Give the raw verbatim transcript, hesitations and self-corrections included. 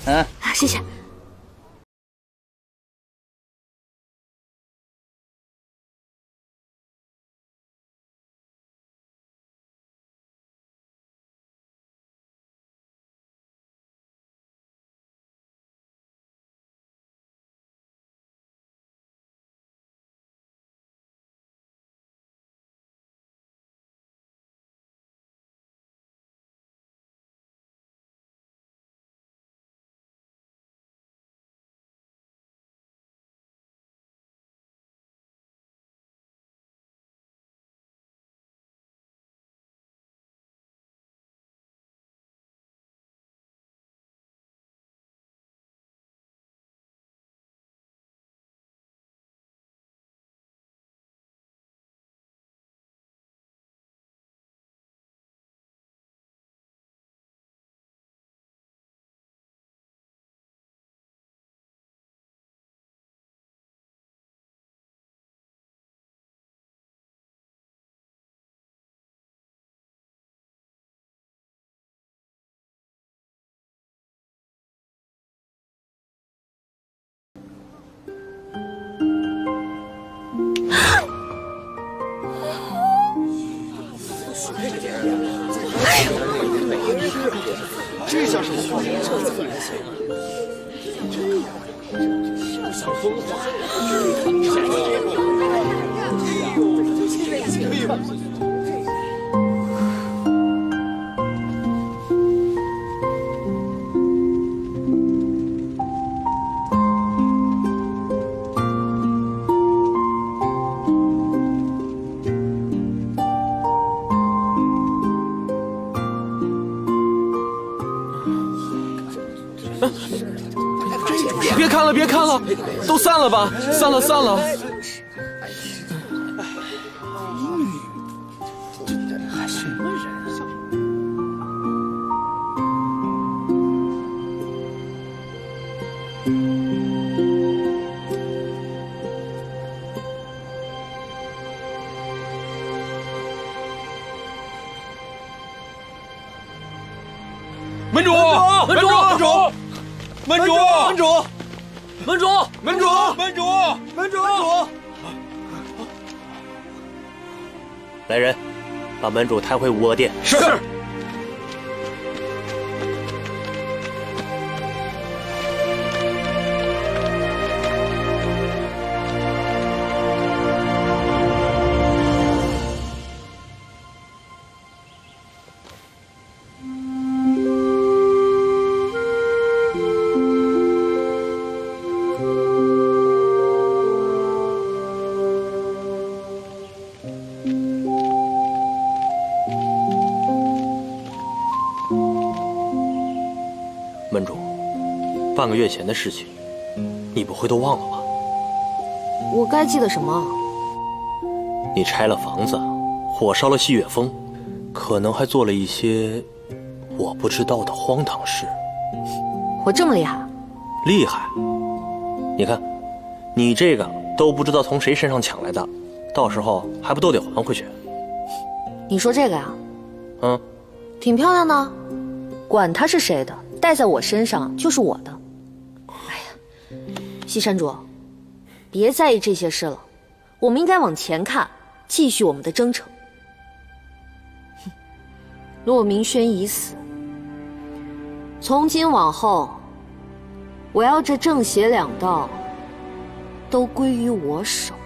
嗯， 谢谢。 这像什么画面？像风化。 别看了，别看了，都散了吧，散了，散了。什么人？ 门主，门主，门主，门主，门主。 门主， 门主，门主，门主，门主！ 来人，把门主抬回武娥殿。 是。 门主，半个月前的事情，你不会都忘了吧？ 我该记得什么？ 你拆了房子，火烧了西岳峰，可能还做了一些我不知道的荒唐事。 我这么厉害？ 厉害！你看，你这个都不知道从谁身上抢来的，到时候还不都得还回去？ 你说这个呀？ 嗯， 挺漂亮的，管它是谁的。戴在我身上就是我的。哎呀，西山主，别在意这些事了，我们应该往前看，继续我们的征程。哼，骆明轩已死，从今往后，我要这正邪两道都归于我手。